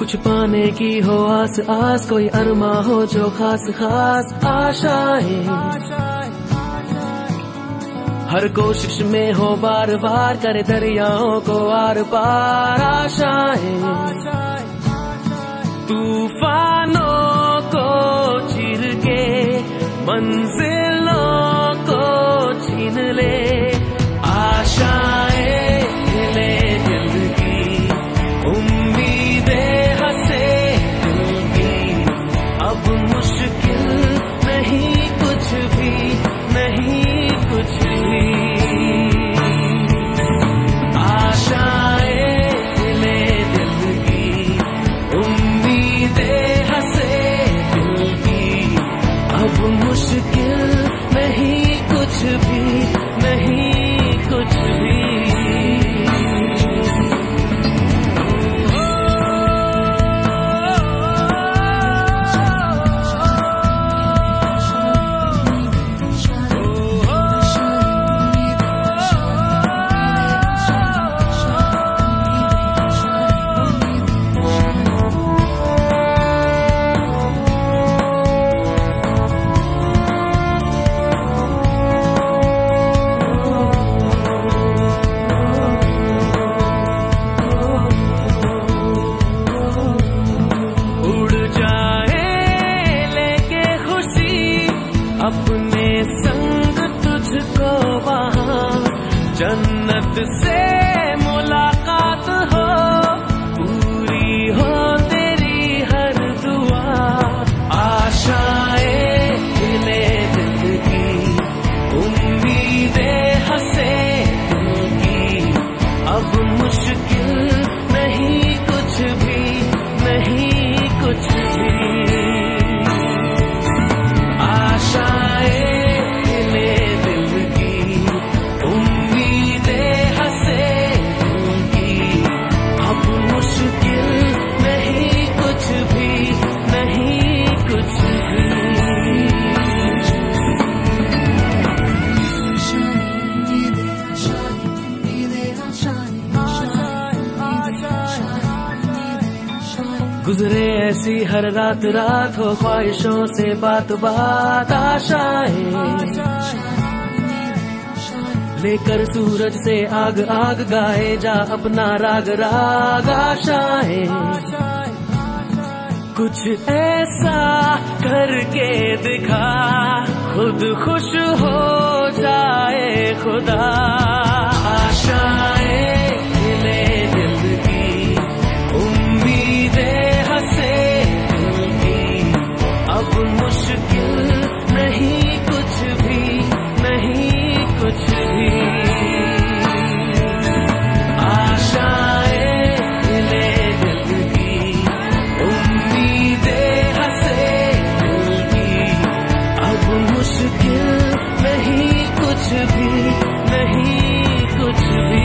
कुछ पाने की हो आस आस, कोई अरमा हो जो खास खास आशाएं, हर कोशिश में हो बार बार करे दरियाओं को आर पार आशाएं, तूफानों को चीर के मंजिलों को छीन ले आशाएं, ले दिल की उम्मीदें हंसे दिल की, अब मुश्किल नहीं कुछ भी, नहीं कुछ भी, आशाएं ले दिल की उम्मीदें हंसे दिल की, अब मुश्किल नहीं कुछ भी, नहीं कुछ भी। अपने संग तुझको वहाँ जन्नत से मुलाकात हो, पूरी हो तेरी हर दुआ, आशाएं ले दिल की उम्मीदें हंसे दिल की, अब मुश्किल नहीं कुछ भी, नहीं कुछ भी, आशाएं ले दिल की उम्मीदें हंसे दिल की, अब मुश्किल नहीं कुछ भी, नहीं कुछ भी। गुजरे ऐसी हर रात रात हो ख्वाहिशों से बात बात, आशाएं लेकर सूरज से आग आग गाए जा अपना राग राग, आशाएं कुछ ऐसा करके दिखा खुद खुश हो जाए खुदा, आशाएं ले दिल की उम्मीदें हंसे दिल की, अब मुश्किल नहीं कुछ भी, नहीं कुछ भी, आशाएं ले दिल की उम्मीदें हंसे दिल की, अब मुश्किल नहीं कुछ भी, नहीं कुछ भी।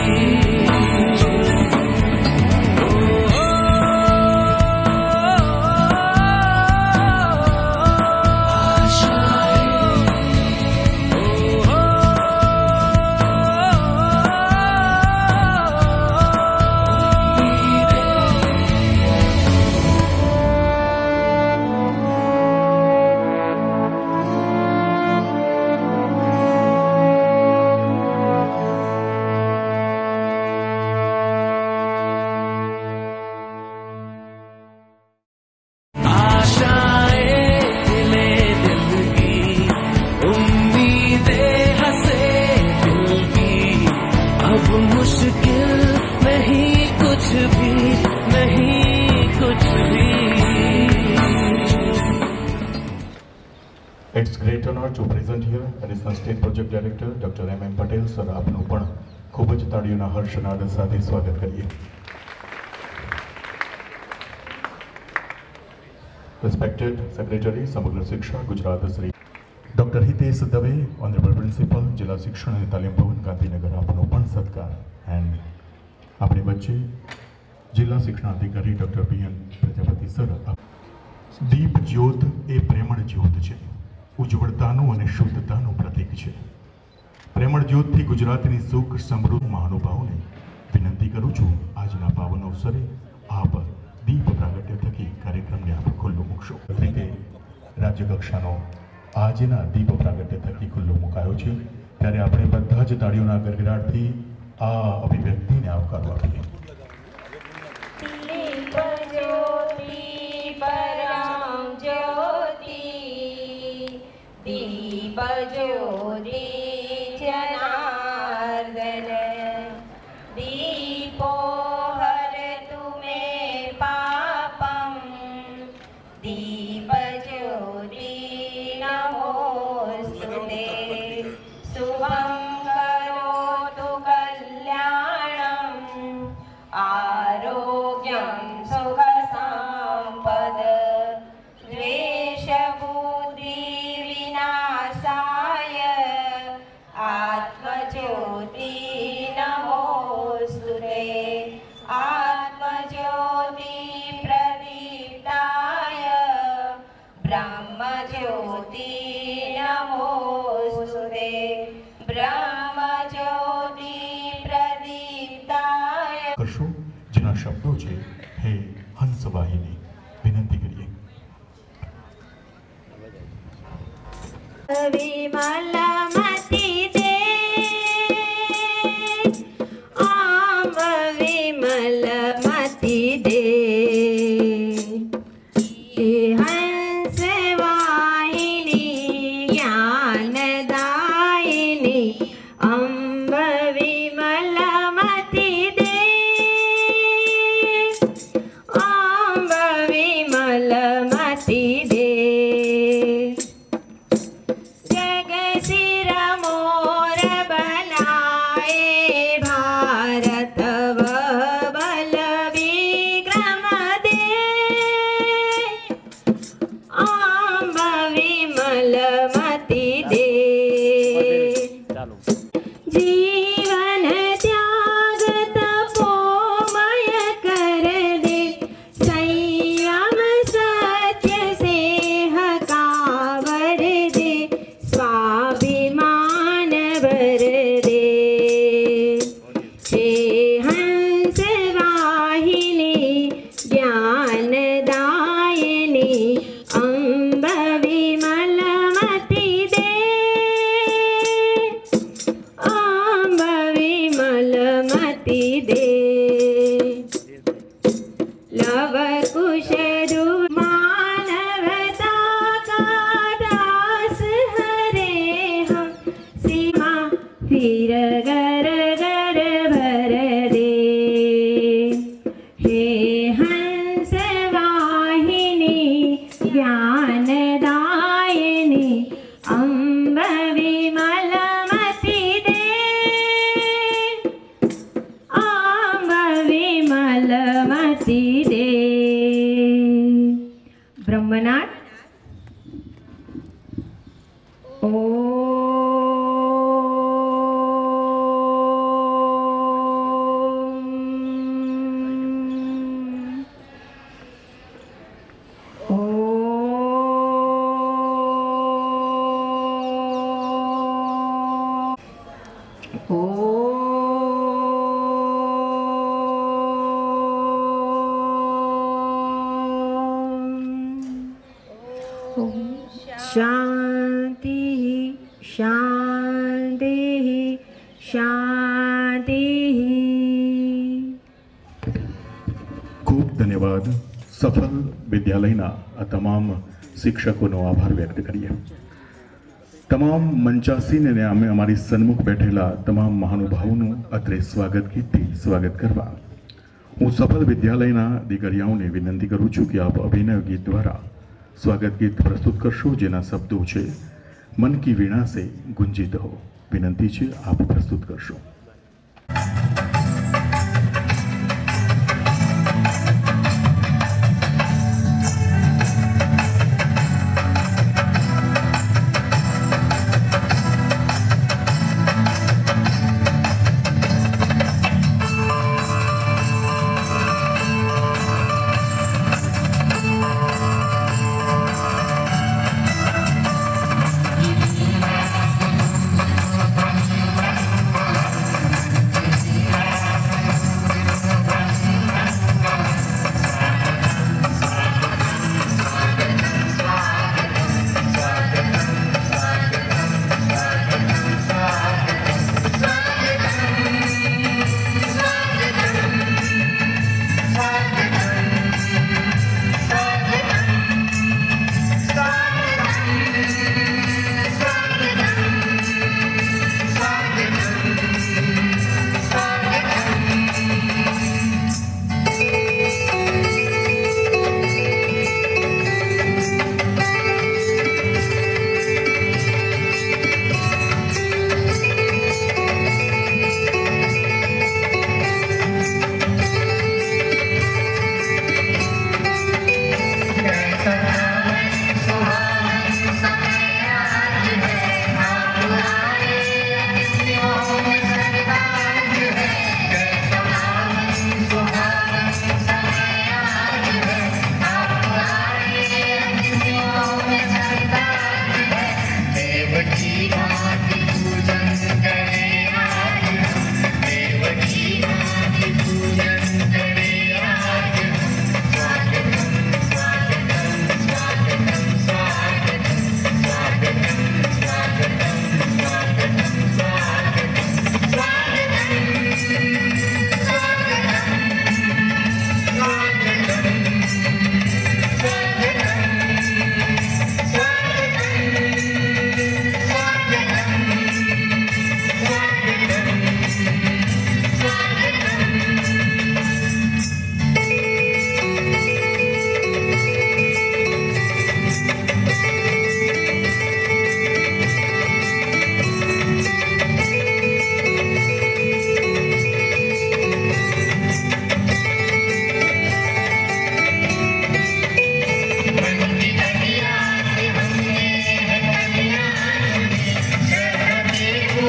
It's great honor to present here Additional State Project Director Dr. M. Patel sir, આપનું પણ ખૂબ જ તાળીઓના હર્ષનાદ સાથે સ્વાગત કરીએ. Respected Secretary Samagra Shiksha Gujarat Shri doctor Hitesh Dave, honourable principal જિલ્લા શિક્ષણ અને તાલીમ ભવન ગાંધીનગર, આપનો પણ સત્કાર. એન્ડ આપણી વચ્ચે જિલ્લા શિક્ષણાધિકારી ડોક્ટર પી.એન. પ્રજાપતિ સર. દીપ જ્યોત એ પ્રેમળ જ્યોત છે, ઉજ્જવળતાનું અને શુદ્ધતાનું પ્રતીક છે. પ્રેમળ જ્યોતથી ગુજરાતની સુખ સમૃદ્ધ મહાનુભાવોને વિનંતી કરું છું, આજના પાવન અવસરે આપ દીપ પ્રાગટ્ય થકી કાર્યક્રમને આપણે ખુલ્લું મૂકશું. રીતે રાજ્યકક્ષાનો આજના દીપ પ્રાગટ્ય થકી ખુલ્લું મુકાયો છે, ત્યારે આપણે બધા જ તાળીઓના ગડગડાટથી આ અભિવ્યક્તિને આવકારો આપીએ. દીપ જ્યોતિ પરમ જ્યોતિ, દીપ જ્યોતિ જનાર્દન, દીપો હરતુ મે પાપમ, દીપ જ્યોતિ નમોસ્તુતે, શુભં કરોતુ કલ્યાણમ, આરોગ્યમ સુખ સંપદ, દ્વેષ બુદ્ધિ વિનાશાય, આત્મજ્યોતિ નમોસ્તુતે, આત્મજ્યોતિ પ્રદીપ્તાય, બ્રહ્મજ્યોતિ નમોસ્તુતે, બ્રહ્મજ્યોતિ પ્રદીપ્તાય. કરશું જેના શબ્દો છે હે હંસવાહિની. વિનંતી કરીએ. વિમલમતી દે, આમ વિમલમતી દે, હંસ વાહિની જ્ઞાનદાયિની, અંબ વિમલમતી દે, અંબ વિમલમતી દે, જગશિર મોર બનાએ ભારત બલ વિક્રમ દે, અંબ વિમલમતી દે, જીવન ત્યાગ તપોમય કર દે, સંયમ સત્ય સેહકાવર દે, સ્વાભિમાન ભર દે, હે હંસ વાહિની જ્ઞાનદાયિની, અંબ વિમલમતી દે, અંબ વિમલમતી દે, લવ કુશ માનવતા કા દાસ હરે હમ, સીમા ફિર ગર ગર ભર દે, હે હંસ વાહિની જ્ઞાનદાયિની, અંબ વિમલમતી દે, અંબ વિમલમતી દે. બ્રહ્મનાથ શાંતિ શાંતિ શાંતિ. ખૂબ ધન્યવાદ. સફલ વિદ્યાલયના આ તમામ શિક્ષકોનો આભાર વ્યક્ત કરીએ. તમામ મંચાસીને અમે અમારી સન્મુખ બેઠેલા તમામ મહાનુભાવોનું અત્રે સ્વાગત ગીતથી સ્વાગત કરવા હું સફલ વિદ્યાલયના દીકરીઓને વિનંતી કરું છું કે આપ અભિનય ગીત દ્વારા સ્વાગત ગીત પ્રસ્તુત કરશો, જેના શબ્દો છે મન કી વીણા સે ગુંજીત હો. વિનંતી છે આપ પ્રસ્તુત કરશો.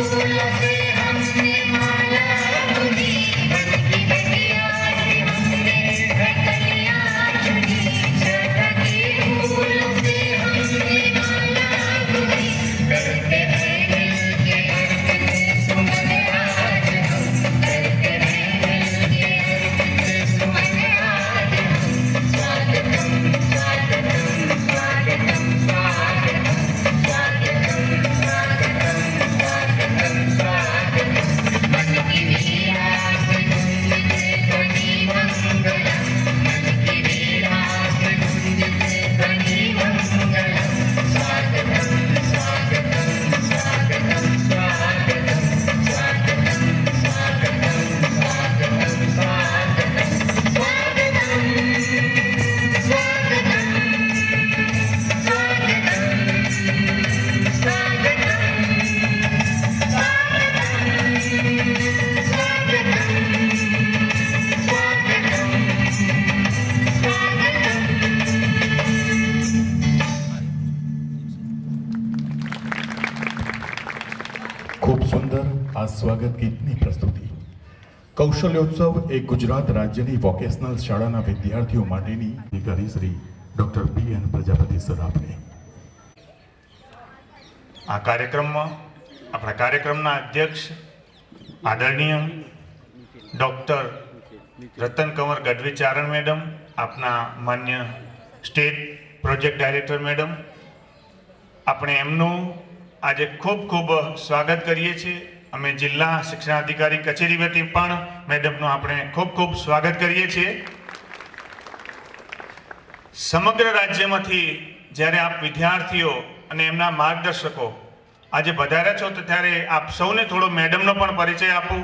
ખૂબ સુંદર આ સ્વાગત ગીતની પ્રસ્તુતિ. કૌશલ્યોત્સવ એ ગુજરાત રાજ્યની વોકેશનલ શાળાના વિદ્યાર્થીઓ માટેની અધિકારી Shri doctor BN Prajapati sir આપને આ કાર્યક્રમમાં આપણા કાર્યક્રમના અધ્યક્ષ આદરણીય ડૉક્ટર રતન કંવર ગઢવી ચારણ મેડમ, આપના માન્ય સ્ટેટ પ્રોજેક્ટ ડાયરેક્ટર મેડમ, આપણે એમનું આજે ખૂબ ખૂબ સ્વાગત કરીએ છીએ. અમે જિલ્લા શિક્ષણાધિકારી કચેરી વતી પણ મેડમનું આપણે ખૂબ ખૂબ સ્વાગત કરીએ છીએ. સમગ્ર રાજ્યમાંથી જ્યારે આપ વિદ્યાર્થીઓ અને એમના માર્ગદર્શકો આજે પધાર્યા છો તો ત્યારે આપ સૌને થોડો મેડમનો પણ પરિચય આપું.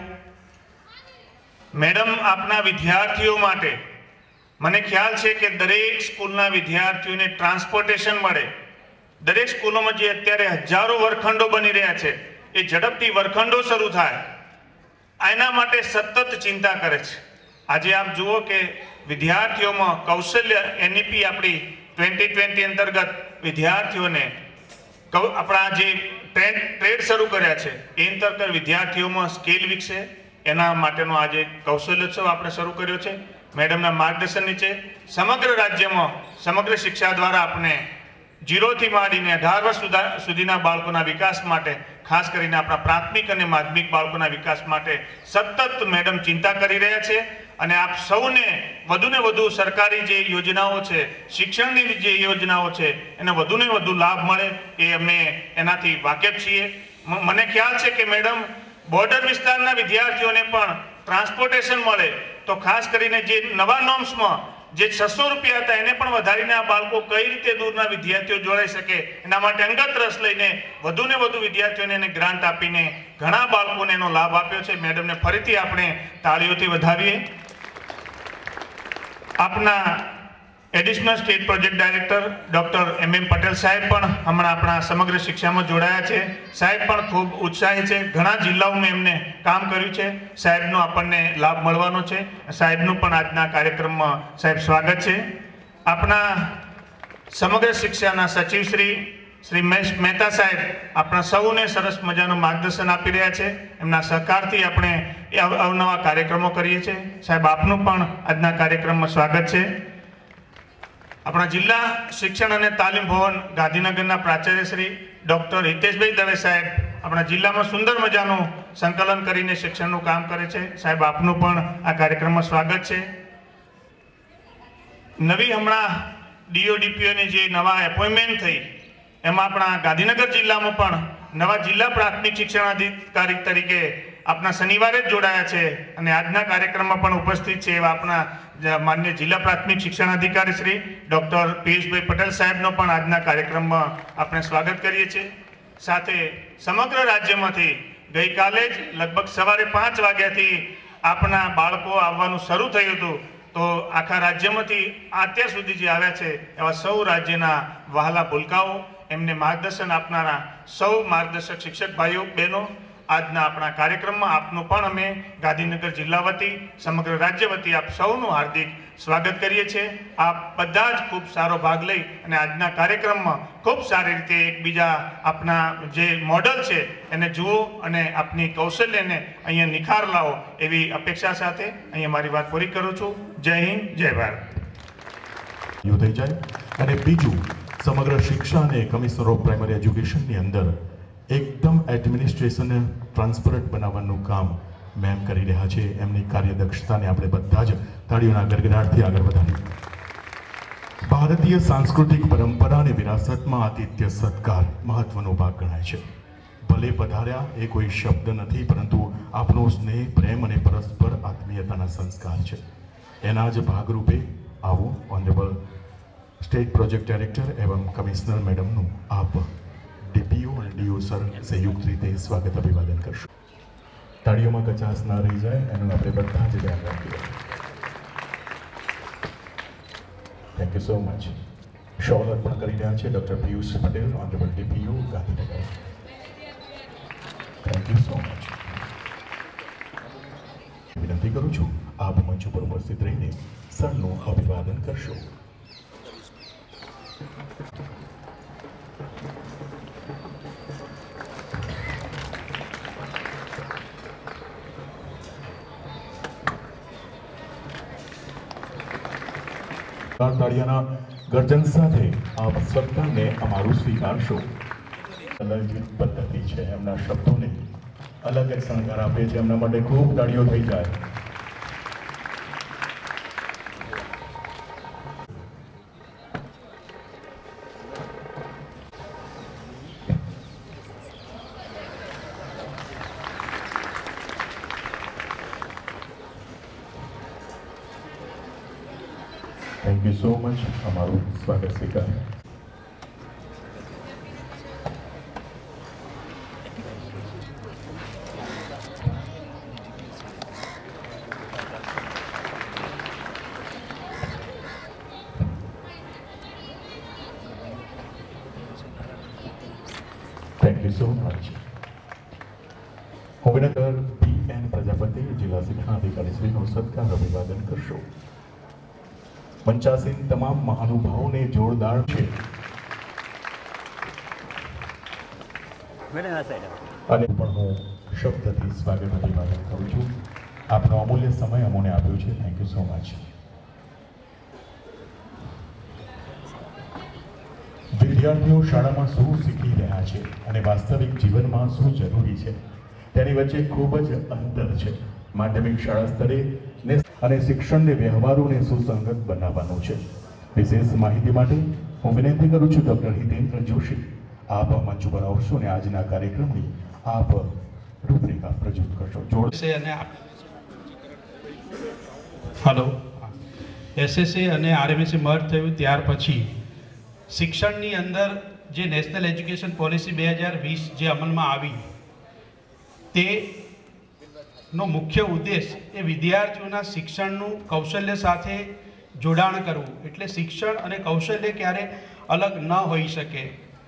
મેડમ આપના વિદ્યાર્થીઓ માટે, મને ખ્યાલ છે કે દરેક સ્કૂલના વિદ્યાર્થીઓને ટ્રાન્સપોર્ટેશન મળે. દરેક સ્કૂલોમાં જે અત્યારે હજારો વર્ગખંડો બની રહ્યા છે એ ઝડપથી વર્ગખંડો શરૂ થાય એના માટે સતત ચિંતા કરે છે. આજે આપ જુઓ કે વિદ્યાર્થીઓમાં કૌશલ્ય NEP આપણી 2020 અંતર્ગત વિદ્યાર્થીઓને આપણા જે ટ્રેડ શરૂ કર્યા છે એ અંતર્ગત વિદ્યાર્થીઓમાં સ્કિલ વિકસે એના માટેનો આજે કૌશલ્યોત્સવ આપણે શરૂ કર્યો છે. મેડમના માર્ગદર્શન નીચે સમગ્ર રાજ્યમાં સમગ્ર શિક્ષા દ્વારા આપણે 0 થી માંડીને 18 વર્ષ સુધીના બાળકોના વિકાસ માટે, ખાસ કરીને આપણા પ્રાથમિક અને માધ્યમિક બાળકોના વિકાસ માટે સતત મેડમ ચિંતા કરી રહ્યા છે. અને આપ સૌને વધુને વધુ સરકારી જે યોજનાઓ છે, શિક્ષણની જે યોજનાઓ છે એને વધુને વધુ લાભ મળે એ અમે એનાથી વાકેફ છીએ. મને ખ્યાલ છે કે મેડમ બોર્ડર વિસ્તારના વિદ્યાર્થીઓને પણ ટ્રાન્સપોર્ટેશન મળે તો ખાસ કરીને જે નવા નોર્મ્સમાં જે 600 રૂપિયા હતા એને પણ વધારીને આ બાળકો કઈ રીતે દૂરના વિદ્યાર્થીઓ જોડાઈ શકે એના માટે અંગત રસ લઈને વધુને વધુ વિદ્યાર્થીઓને એને ગ્રાન્ટ આપીને ઘણા બાળકોને એનો લાભ આપ્યો છે. મેડમને ફરીથી આપણે તાળીઓથી વધાવીએ. આપના additional state project director doctor MM Patel saheb પણ હમણાં આપણા સમગ્ર શિક્ષામાં જોડાયા છે. સાહેબ પણ ખૂબ ઉત્સાહી છે. ઘણા જિલ્લાઓમાં એમને કામ કર્યું છે. સાહેબનો આપણને લાભ મળવાનો છે. સાહેબનું પણ આજના કાર્યક્રમમાં સાહેબ સ્વાગત છે. આપણા સમગ્ર શિક્ષાના સચિવ શ્રી મહેશ મહેતા સાહેબ આપણા સૌને સરસ મજાનું માર્ગદર્શન આપી રહ્યા છે. એમના સહકારથી આપણે અવનવા કાર્યક્રમો કરીએ છીએ. સાહેબ આપનું પણ આજના કાર્યક્રમમાં સ્વાગત છે. આપણા જિલ્લા શિક્ષણ અને તાલીમ ભવન ગાંધીનગરના પ્રાચાર્ય શ્રી ડૉક્ટર હિતેશભાઈ દવે સાહેબ આપણા જિલ્લામાં સુંદર મજાનું સંકલન કરીને શિક્ષણનું કામ કરે છે. સાહેબ આપનું પણ આ કાર્યક્રમમાં સ્વાગત છે. નવી હમણાં DODPOની જે નવા એપોઇન્ટમેન્ટ થઈ એમાં આપણા ગાંધીનગર જિલ્લામાં પણ નવા જિલ્લા પ્રાથમિક શિક્ષણાધિકારી તરીકે આપણા શનિવારે જ જોડાયા છે અને આજના કાર્યક્રમમાં પણ ઉપસ્થિત છે એવા આપણા માન્ય જિલ્લા પ્રાથમિક શિક્ષણાધિકારી શ્રી ડૉક્ટર પિયુષભાઈ પટેલ સાહેબનો પણ આજના કાર્યક્રમમાં આપણે સ્વાગત કરીએ છીએ. સાથે સમગ્ર રાજ્યમાંથી ગઈકાલે જ લગભગ સવારે 5 વાગ્યાથી આપણા બાળકો આવવાનું શરૂ થયું હતું. તો આખા રાજ્યમાંથી અત્યાર સુધી જે આવ્યા છે એવા સૌ રાજ્યના વહાલા ભૂલકાઓ, એમને માર્ગદર્શન આપનારા સૌ માર્ગદર્શક શિક્ષક ભાઈઓ બહેનો આજના આપણા કાર્યક્રમમાં આપનું પણ અમે ગાંધીનગર જિલ્લા વતી સમગ્ર રાજ્ય વતી આપ સૌનું હાર્દિક સ્વાગત કરીએ છીએ. આપ બધા જ ખૂબ સારો ભાગ લઈ અને આજના કાર્યક્રમમાં ખૂબ સારી રીતે એકબીજા આપના જે મોડલ છે એને જુઓ અને આપની કૌશલ્યને અહીંયા નિખાર લાવો એવી અપેક્ષા સાથે અહીંયા મારી વાત પૂરી કરું છું. જય હિન્દ, જય ભારત. થઈ જાય. અને બીજું, સમગ્ર શિક્ષા અને કમિશનર ઓફ પ્રાઇમરી એજ્યુકેશનની અંદર એકદમ એડમિનિસ્ટ્રેશનને ટ્રાન્સપરન્ટ બનાવવાનું કામ મેમ કરી રહ્યા છે. એમની કાર્યદક્ષતાને આપણે બધા જ તાળીઓના ગડગડાટથી આગળ વધારીએ. ભારતીય સાંસ્કૃતિક પરંપરા અને વિરાસતમાં આતિથ્ય સત્કાર મહત્વનો ભાગ ગણાય છે. ભલે પધાર્યા એ કોઈ શબ્દ નથી, પરંતુ આપનો સ્નેહ, પ્રેમ અને પરસ્પર આત્મીયતાના સંસ્કાર છે. એના જ ભાગરૂપે આવું ઓનરેબલ સ્ટેટ પ્રોજેક્ટ ડાયરેક્ટર એવં કમિશનર મેડમનું આપ ડીપીઓ અને ડીઓ સર સંયુક્ત રીતે સ્વાગત અભિવાદન કરશો. તાળીઓમાં કચાશ ના રહી જાય એનું આપણે બધા જ ધ્યાન રાખીએ. Thank you so much. Shawl અર્પણ કરી રહ્યા છે doctor Piyush Patel, honourable DPO Gandhinagar. Thank you so much. વિનંતી કરું છું આપ મંચ ઉપર ઉપસ્થિત રહીને સરનું અભિવાદન કરશો. તાળીયાના ગર્જન સાથે આપ સત્તાને અમારું સ્વીકારશો. અલગ પદ્ધતિ છે, એમના શબ્દોને અલગ જ શણગાર આપે છે. એમના માટે ખૂબ તાળીઓ થઈ જાય. Thank you so much. અમારું સ્વાગત સ્વીકાર. Thank you so much. હું વિનંતી પી.એન. પ્રજાપતિ, જિલ્લા શિક્ષણાધિકારી શ્રીનું સત્કાર અભિવાદન કરશો. મંચાસીન તમામ મહાનુભાવોને જોરદાર છે અને પણ હું શબ્દથી સ્વાગત અભિવાદન કરું છું. આપનો અમૂલ્ય સમય અમોને આપ્યો છે. Thank you so much. વિદ્યાર્થીઓ શાળામાં શું શીખી રહ્યા છે અને વાસ્તવિક જીવનમાં શું જરૂરી છે તેની વચ્ચે ખૂબ જ અંતર છે. માધ્યમિક શાળા સ્તરે અને શિક્ષણને વ્યવહારોને સુસંગત બનાવવાનું છે. વિશેષ માહિતી માટે હું વિનંતી કરું છું ડૉક્ટર હિતેન્દ્ર જોશી, આપ મંચ ઉપર આવશો અને આજના કાર્યક્રમની આપ રૂપરેખા પ્રસ્તુત કરશો. હલો, એસએસએ અને આરએમએસએ મર્જ થયું ત્યાર પછી શિક્ષણની અંદર જે નેશનલ એજ્યુકેશન પોલિસી 2020 જે અમલમાં આવી તે નો મુખ્ય ઉદ્દેશ એ વિદ્યાર્થીઓના શિક્ષણનું કૌશલ્ય સાથે જોડાણ કરવું. એટલે શિક્ષણ અને કૌશલ્ય ક્યારે અલગ ન હોઈ શકે.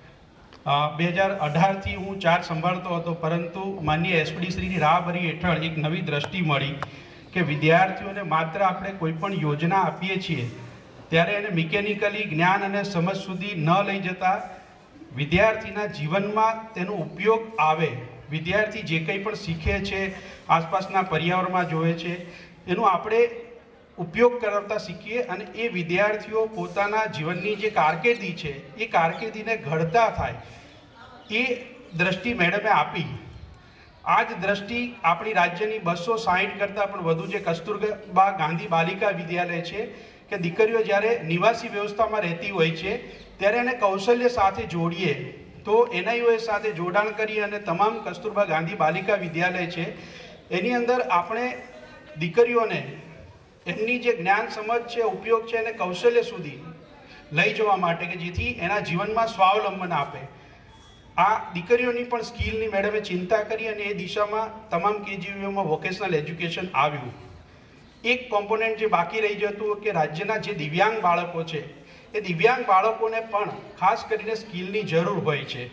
2018થી હું ચાર્જ સંભાળતો હતો, પરંતુ માનનીય એસપીડી શ્રીની રાહબરી હેઠળ એક નવી દ્રષ્ટિ મળી કે વિદ્યાર્થીઓને માત્ર આપણે કોઈ પણ યોજના આપીએ છીએ ત્યારે એને મિકેનિકલી જ્ઞાન અને સમજ સુધી ન લઈ જતા વિદ્યાર્થીના જીવનમાં તેનો ઉપયોગ આવે. વિદ્યાર્થી જે કંઈ પણ શીખે છે, આસપાસના પર્યાવરણમાં જોવે છે, એનો આપણે ઉપયોગ કરતા શીખીએ અને એ વિદ્યાર્થીઓ પોતાના જીવનની જે કારકિર્દી છે એ કારકિર્દીને ઘડતા થાય. એ દ્રષ્ટિ મેડમે આપી. આ જ દ્રષ્ટિ આપણી રાજ્યની 260 કરતાં પણ વધુ જે કસ્તુરબા ગાંધી બાલિકા વિદ્યાલય છે કે દીકરીઓ જ્યારે નિવાસી વ્યવસ્થામાં રહેતી હોય છે ત્યારે એને કૌશલ્ય સાથે જોડીએ તો એનઆઈઓએસ સાથે જોડાણ કરી અને તમામ કસ્તુરબા ગાંધી બાલિકા વિદ્યાલય છે એની અંદર આપણે દીકરીઓને એમની જે જ્ઞાન સમજ છે, ઉપયોગ છે અને કૌશલ્ય સુધી લઈ જવા માટે કે જેથી એના જીવનમાં સ્વાવલંબન આપે. આ દીકરીઓની પણ સ્કિલની મેડમે ચિંતા કરી અને એ દિશામાં તમામ કેજીયુમાં વોકેશનલ એજ્યુકેશન આવ્યું. એક કોમ્પોનન્ટ જે બાકી રહી જતું કે રાજ્યના જે દિવ્યાંગ બાળકો છે એ દિવ્યાંગ બાળકોને પણ ખાસ કરીને સ્કિલની જરૂર હોય છે.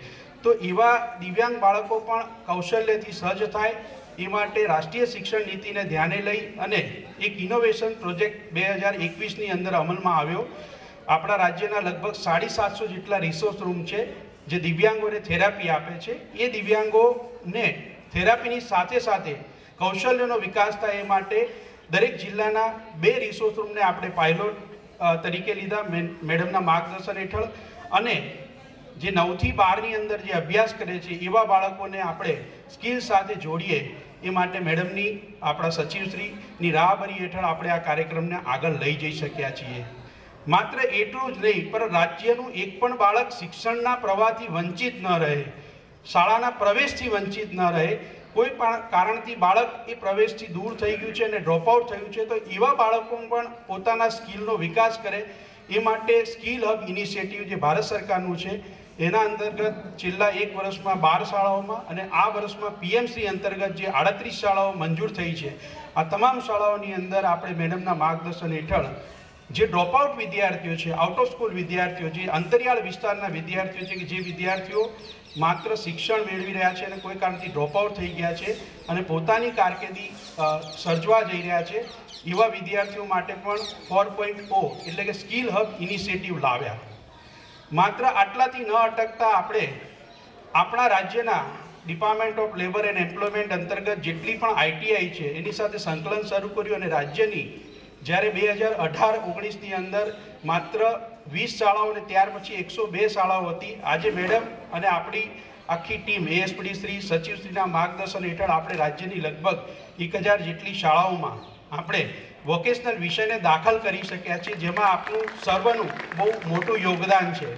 તો એવા દિવ્યાંગ બાળકો પણ કૌશલ્યથી સજ્જ થાય એ માટે રાષ્ટ્રીય શિક્ષણ નીતિને ધ્યાને લઈ અને એક ઇનોવેશન પ્રોજેક્ટ 2021ની અંદર અમલમાં આવ્યો. આપણા રાજ્યના લગભગ 750 જેટલા રિસોર્સ રૂમ છે જે દિવ્યાંગોને થેરાપી આપે છે. એ દિવ્યાંગોને થેરાપીની સાથે સાથે કૌશલ્યનો વિકાસ થાય એ માટે દરેક જિલ્લાના 2 રિસોર્સ રૂમને આપણે પાયલોટ તરીકે લીધા મેડમના માર્ગદર્શન હેઠળ. અને જે 9 થી 12ની અંદર જે અભ્યાસ કરે છે એવા બાળકોને આપણે સ્કિલ સાથે જોડીએ એ માટે મેડમની આપણા સચિવશ્રીની રાહબરી હેઠળ આપણે આ કાર્યક્રમને આગળ લઈ જઈ શક્યા છીએ. માત્ર એટલું જ નહીં, પણ રાજ્યનું એક પણ બાળક શિક્ષણના પ્રવાહથી વંચિત ન રહે, શાળાના પ્રવેશથી વંચિત ન રહે. કોઈ પણ કારણથી બાળક એ પ્રવેશથી દૂર થઈ ગયું છે અને ડ્રોપઆઉટ થયું છે, તો એવા બાળકો પણ પોતાના સ્કિલનો વિકાસ કરે એ માટે સ્કિલ હબ ઇનિશિયેટિવ જે ભારત સરકારનું છે એના અંતર્ગત છેલ્લા 1 વર્ષમાં 12 શાળાઓમાં અને આ વર્ષમાં પીએમશ્રી અંતર્ગત જે 38 શાળાઓ મંજૂર થઈ છે, આ તમામ શાળાઓની અંદર આપણે મેડમના માર્ગદર્શન હેઠળ જે ડ્રોપઆઉટ વિદ્યાર્થીઓ છે, આઉટ ઓફ સ્કૂલ વિદ્યાર્થીઓ, જે અંતરિયાળ વિસ્તારના વિદ્યાર્થીઓ છે, કે જે વિદ્યાર્થીઓ માત્ર શિક્ષણ મેળવી રહ્યા છે અને કોઈ કારણથી ડ્રોપઆઉટ થઈ ગયા છે અને પોતાની કારકિર્દી સર્જવા જઈ રહ્યા છે, એવા વિદ્યાર્થીઓ માટે પણ 4.0 એટલે કે સ્કિલ હબ ઇનિશિયેટિવ લાવ્યા. માત્ર આટલાથી ન અટકતા આપણે આપણા રાજ્યના department of labour and employment અંતર્ગત જેટલી પણ આઈટીઆઈ છે એની સાથે સંકલન શરૂ કર્યું અને રાજ્યની જ્યારે 2018-19ની અંદર માત્ર 20 શાળાઓ અને ત્યાર પછી 102 શાળાઓ હતી. આજે મેડમ અને આપણી આખી ટીમ એએસપીડી શ્રી, સચિવશ્રીના માર્ગદર્શન હેઠળ આપણે રાજ્યની લગભગ 1000 જેટલી શાળાઓમાં આપણે વોકેશનલ વિષયને દાખલ કરી શક્યા છીએ, જેમાં આપનું સર્વનું બહુ મોટું યોગદાન છે.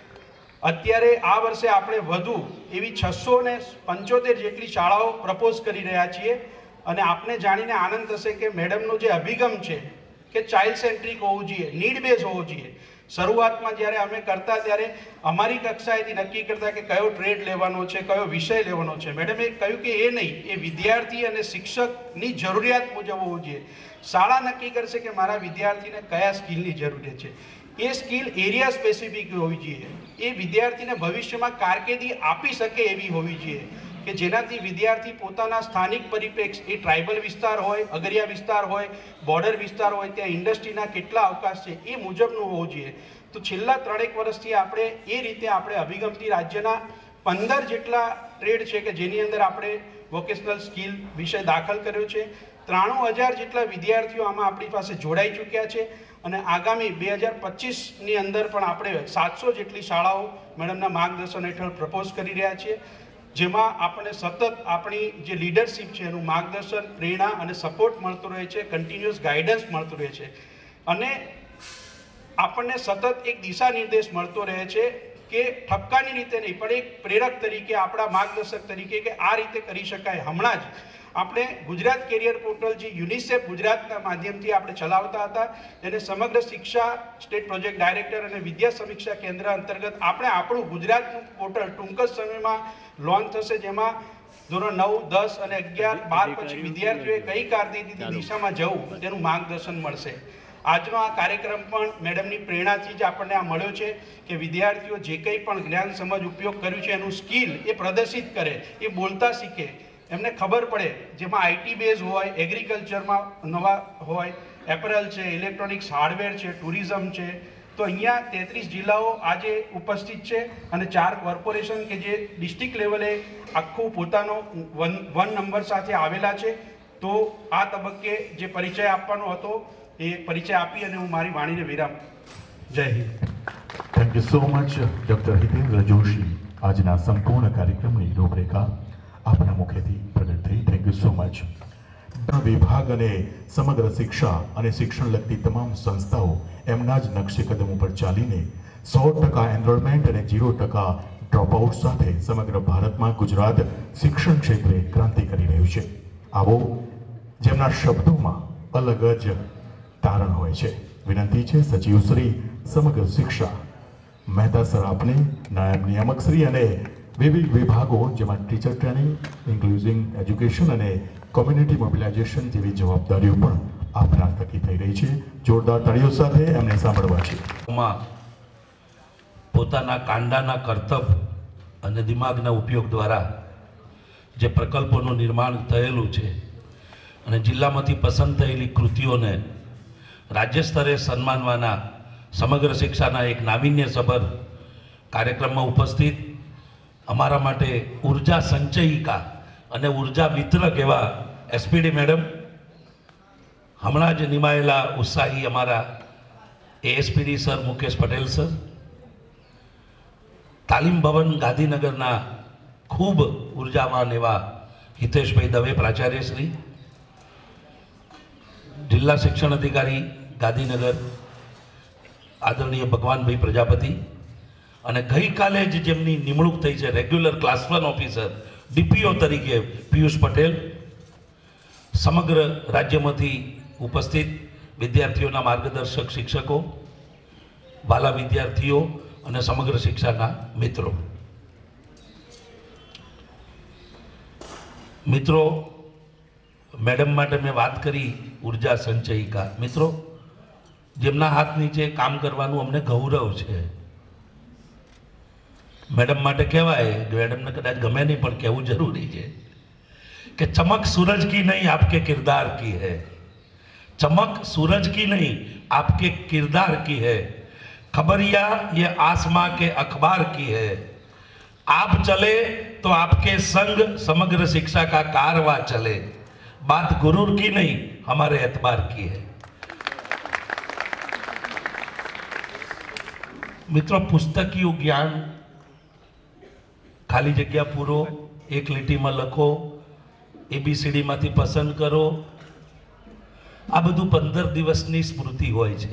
અત્યારે આ વર્ષે આપણે વધુ એવી 675 જેટલી શાળાઓ પ્રપોઝ કરી રહ્યા છીએ. અને આપને જાણીને આનંદ થશે કે મેડમનો જે અભિગમ છે કે ચાઇલ્ડ સેન્ટ્રિક હોવું જોઈએ, નીડ બેઝ હોવું જોઈએ. શરૂઆતમાં જ્યારે અમે કરતા ત્યારે અમારી કક્ષાએથી નક્કી કરતા કે કયો ટ્રેડ લેવાનો છે, કયો વિષય લેવાનો છે. મેડમે કહ્યું કે એ નહીં, એ વિદ્યાર્થી અને શિક્ષકની જરૂરિયાત મુજબ હોવું જોઈએ. શાળા નક્કી કરશે કે મારા વિદ્યાર્થીને કયા સ્કિલની જરૂરિયાત છે. એ સ્કિલ એરિયા સ્પેસિફિક હોવી જોઈએ. એ વિદ્યાર્થીને ભવિષ્યમાં કારકિર્દી આપી શકે એવી હોવી જોઈએ કે જેનાથી વિદ્યાર્થી પોતાના સ્થાનિક પરિપ્રેક્ષ, એ ટ્રાઇબલ વિસ્તાર હોય, અગરિયા વિસ્તાર હોય, બોર્ડર વિસ્તાર હોય, ત્યાં ઇન્ડસ્ટ્રીના કેટલા અવકાશ છે એ મુજબનું હોવું જોઈએ. તો છેલ્લા 3 વર્ષથી આપણે એ રીતે આપણે અભિગમથી રાજ્યના 15 જેટલા ટ્રેડ છે કે જેની અંદર આપણે વોકેશનલ સ્કિલ વિષય દાખલ કર્યો છે. 93,000 જેટલા વિદ્યાર્થીઓ આમાં આપણી પાસે જોડાઈ ચૂક્યા છે અને આગામી 2025ની અંદર પણ આપણે 700 જેટલી શાળાઓ મેડમના માર્ગદર્શન હેઠળ પ્રપોઝ કરી રહ્યા છીએ, જેમાં આપણને સતત આપણી જે લીડરશિપ છે એનું માર્ગદર્શન, પ્રેરણા અને સપોર્ટ મળતો રહે છે, કન્ટિન્યુઅસ ગાઈડન્સ મળતું રહે છે અને આપણને સતત એક દિશા નિર્દેશ મળતો રહે છે કે ઠપકાની રીતે નહીં, પણ એક પ્રેરક તરીકે, આપણા માર્ગદર્શક તરીકે કે આ રીતે કરી શકાય. હમણાં જ આપણે ગુજરાત કેરિયર પોર્ટલ જે યુનિસેફ ગુજરાતના માધ્યમથી આપણે ચલાવતા હતા, એને સમગ્ર શિક્ષા સ્ટેટ પ્રોજેક્ટ ડાયરેક્ટર અને વિદ્યા સમીક્ષા કેન્દ્ર અંતર્ગત આપણે આપણું ગુજરાતનું પોર્ટલ ટૂંક જ સમયમાં લોન્ચ થશે, જેમાં ધોરણ 9, 10 અને 11, 12 પછી વિદ્યાર્થીઓએ કઈ કારકિર્દીની દિશામાં જવું તેનું માર્ગદર્શન મળશે. આજનો આ કાર્યક્રમ પણ મેડમની પ્રેરણાથી જ આપણને આ મળ્યો છે કે વિદ્યાર્થીઓ જે કંઈ પણ જ્ઞાન સમજ ઉપયોગ કર્યું છે એનું સ્કિલ એ પ્રદર્શિત કરે, એ બોલતા શીખે, એમને ખબર પડે. જેમાં આઈટી બેઝ હોય, એગ્રીકલ્ચરમાં નવા હોય, એપરલ છે, ઇલેક્ટ્રોનિક્સ, હાર્ડવેર છે, ટુરિઝમ છે. તો અહીંયા 33 જિલ્લાઓ આજે ઉપસ્થિત છે અને 4 કોર્પોરેશન કે જે ડિસ્ટ્રિક્ટ લેવલે આખું પોતાનો 1 નંબર સાથે આવેલા છે. તો આ તબક્કે જે પરિચય આપવાનો હતો એ પરિચય આપી અને હું મારી વાણીને વિરામ. જય Hind. Thank you so much doctor Hitendra Joshi. આજના સંપૂર્ણ કાર્યક્રમની રૂપરેખા આપના મુખેથી પ્રગટ થઈ. Thank you so much. વિભાગ અને સમગ્ર શિક્ષા અને શિક્ષણ લગતી તમામ સંસ્થાઓ એમના જ નકશે કદમ ઉપર ચાલીને 100% એનરોલમેન્ટ અને 0% ડ્રોપઆઉટ સાથે સમગ્ર ભારતમાં ગુજરાત શિક્ષણ ક્ષેત્રે ક્રાંતિ કરી રહ્યું છે. આવો જેમના શબ્દોમાં અલગ જ તારણ હોય છે. વિનંતી છે સચિવશ્રી સમગ્ર શિક્ષા મહેતા સર આપને, નાયબ નિયામક શ્રી અને વિવિધ વિભાગો જેમાં ટીચર ટ્રેનિંગ, ઇન્ક્લુઝિવ એજ્યુકેશન અને કોમ્યુનિટી મોબિલાઇઝેશન જેવી જવાબદારીઓ પણ આપના થકી થઈ રહી છે. જોરદાર તાળીઓ સાથે એમને સાંભળવા છે. પોતાના કાંડાના કરતબ અને દિમાગના ઉપયોગ દ્વારા જે પ્રકલ્પોનું નિર્માણ થયેલું છે અને જિલ્લામાંથી પસંદ થયેલી કૃતિઓને રાજ્ય સ્તરે સન્માનવાના સમગ્ર શિક્ષાના એક નાવીન્યસભર કાર્યક્રમમાં ઉપસ્થિત અમારા માટે ઉર્જા સંચયિકા અને ઉર્જા વિતરક એવા એસપીડી મેડમ, હમણાં જ નિમાયેલા ઉત્સાહી અમારા ASPD sir Mukesh Patel sir, તાલીમ ભવન ગાંધીનગરના ખૂબ ઉર્જાવાન એવા હિતેશભાઈ દવે પ્રાચાર્યશ્રી, જિલ્લા શિક્ષણ અધિકારી ગાંધીનગર આદરણીય ભગવાનભાઈ પ્રજાપતિ, અને ગઈકાલે જ જેમની નિમણૂક થઈ છે રેગ્યુલર ક્લાસ 1 ઓફિસર ડીપીઓ તરીકે પિયુષ પટેલ, સમગ્ર રાજ્યમાંથી ઉપસ્થિત વિદ્યાર્થીઓના માર્ગદર્શક શિક્ષકો, વાલા વિદ્યાર્થીઓ અને સમગ્ર શિક્ષાના મિત્રો. મિત્રો, મેડમ માટે મેં વાત કરી ઉર્જા સંચયિકા. મિત્રો, જેમના હાથ નીચે કામ કરવાનું અમને ગૌરવ છે. મેડમ માટે કહેવાય, મેડમને કદાચ ગમે નહીં પણ કહેવું જરૂરી છે कि चमक सूरज की नहीं आपके किरदार की है, चमक सूरज की नहीं आपके किरदार की है, खबरिया ये आसमां के अखबार की है, आप चले तो आपके संग समग्र शिक्षा का कारवा चले, बात गुरूर की नहीं हमारे एतबार की है. मित्रों, पुस्तकीय ज्ञान खाली जग्या पूरो एक લીટી में लखो, एबीसीडी मांथी पसंद करो, आ बधुं 15 दिवसनी स्मृति होय छे.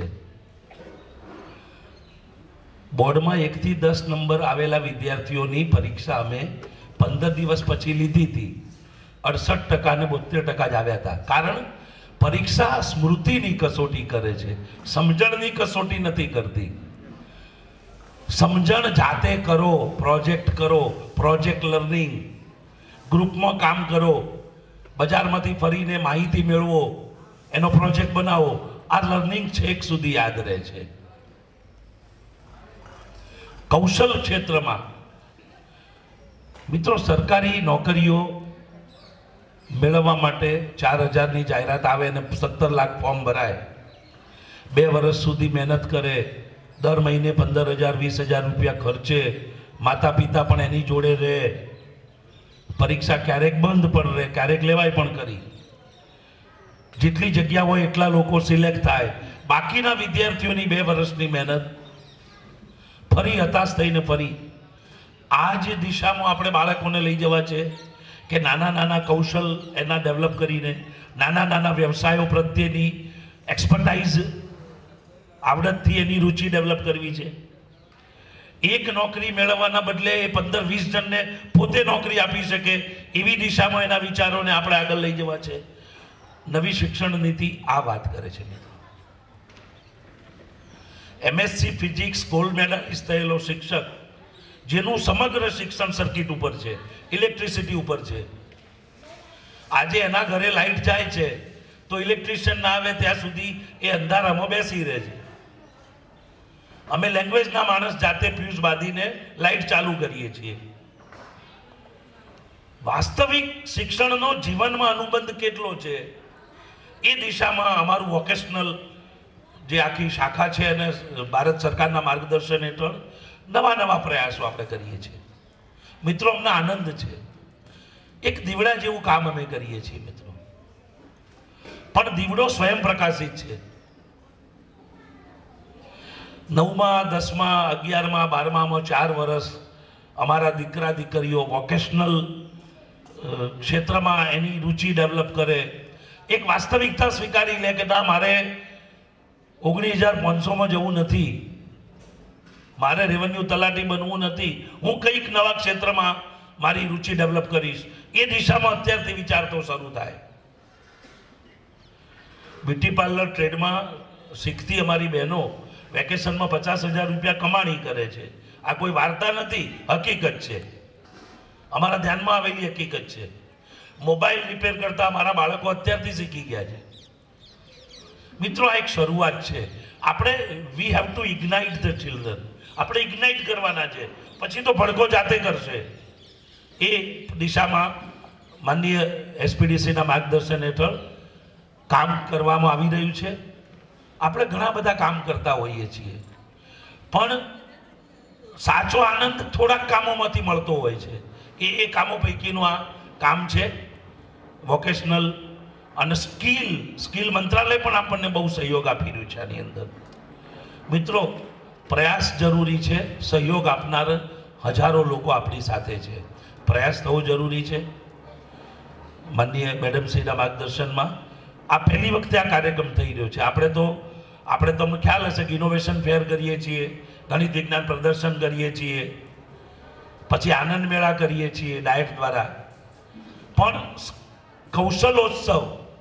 बोर्ड में 1 થી 10 नंबर आवेला विद्यार्थीओनी परीक्षा अमे 15 दिवस पछी लीधी थी. 68% ने 72% ज आव्या था. कारण परीक्षा स्मृतिनी कसोटी करे छे, समजणनी कसोटी नथी करती. समझण जाते करो, प्रोजेक्ट लर्निंग, ग्रुप में काम करो, बजार में फरीने माहिती मेळवो, एनो प्रोजेक्ट बनावो. आ लर्निंग छेक सुधी याद रहे छे. कौशल क्षेत्र में मित्रों, सरकारी नौकरीओ मेळववा माटे 4000 ની જાહેરાત આવે ને 17 લાખ फॉर्म भराय, 2 વર્ષ सुधी मेहनत करे, दर महीने 15,000 20,000 रुपया खर्चे, माता पिता पण एनी जोड़े रहे, परीक्षा क्यारेक बंद पण रहे, क्यारेक लेवाय पण करी, जेटली जग्या होय एटला लोको सिलेक्ट थाय, बाकीना विद्यार्थीओनी 2 વર્ષની मेहनत फरी हताश थईने फरी आ जे दिशामां आपणे बाळकोने लई जवा छे के नाना नाना कौशल एना डेवलप करीने नाना नाना व्यवसायो प्रत्येनी एक्सपर्टाइज आवडतथी एनी रुचि डेवलप करवी छे. एक नौकरी मेळववाना बदले 15-20 जनने पोते नौकरी आपी शके एवी दिशामां एना विचारोने आपणे आगळ लई जवा छे. नवी शिक्षण नीति आ वात करे छे. एमएससी फिजिक्स गोल्ड मेडलिस्ट थयेलो शिक्षक जेनुं समग्र शिक्षण सर्किट उपर छे, इलेक्ट्रिसिटी उपर छे. आजे एना घरे लाइट जाय छे तो इलेक्ट्रिशियन ना आवे त्यां सुधी ए अंधारामां बेसी रहे छे. अमे लैंग्वेज ना माणस जाते फ्यूज बांधीने लाइट चालू करीए छीए. वास्तविक शिक्षणनो जीवनमां अनुबंध केटलो छे ए दिशामां अमारुं वोकेशनल जे आखी शाखा छे अने भारत सरकारना मार्गदर्शन हेठळ नवा नवा प्रयासो आपणे करीए छीए. मित्रों, अमने आनंद छे. एक दीवड़ा जेवुं काम अमे करीए छीए मित्रों, पण दीवड़ो स्वयं प्रकाशित छे. 9માં 10માં 11માં 12માં 4 વર્ષ अमारा दीकरा दीकरीओ वोकेशनल क्षेत्र में एनी रुचि डेवलप करे, एक वास्तविकता स्वीकारी ले कि ना मारे 19,500 में जवुं नथी, मारे रेवन्यू तलाटी बनवुं नथी, हूँ कंईक नवा क्षेत्र में मारी रुचि डेवलप करीश. ए दिशा में अत्यारथी विचार तो शुरू थाय. ब्यूटी पार्लर ट्रेड में शीखती अमारी बहनों वेकेशन में 50,000 रुपया कमाणी करे छे. आ कोई वार्ता नहीं, हकीकत है, अमारा ध्यान में आवेली हकीकत है. मोबाइल रिपेर करता अमारा बाळको अत्यारथी शीखी गया है. मित्रों, आ एक शुरुआत है. आपणे we have to ignite the children. આપણે ઇગ્નાઇટ કરવાના છે, પછી તો ભડકો જાતે કરશે. એ દિશામાં માનનીય એસપીડીસીના માર્ગદર્શન હેઠળ કામ કરવામાં આવી રહ્યું છે. આપણે ઘણા બધા કામ કરતા હોઈએ છીએ, પણ સાચો આનંદ થોડાક કામોમાંથી મળતો હોય છે. એ કામો પૈકીનું આ કામ છે. વોકેશનલ અને સ્કિલ મંત્રાલય પણ આપણને બહુ સહયોગ આપી રહ્યું છે આની અંદર. મિત્રો, પ્રયાસ જરૂરી છે. સહયોગ આપનાર હજારો લોકો આપણી સાથે છે. પ્રયાસ થવો જરૂરી છે. માનનીય મેડમશ્રીના માર્ગદર્શનમાં આ પહેલી વખતે આ કાર્યક્રમ થઈ રહ્યો છે. આપણે તમને ખ્યાલ હશે કે ઇનોવેશન ફેર કરીએ છીએ, ગણિત વિજ્ઞાન પ્રદર્શન કરીએ છીએ, પછી આનંદ મેળા કરીએ છીએ ડાયટ દ્વારા, પણ કૌશલોત્સવ